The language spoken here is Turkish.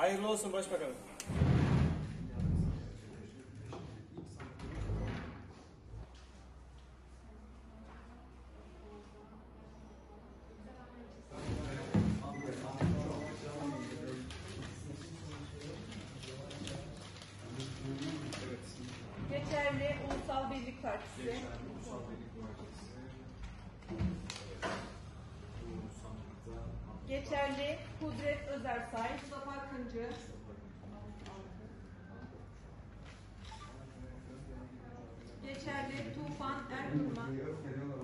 Hayırlı olsun Başbakanım. Geçerli Ulusal Birlik Partisi. Geçerli Kudret Özersay. Mustafa Akıncı. Geçerli Tufan Erkırman.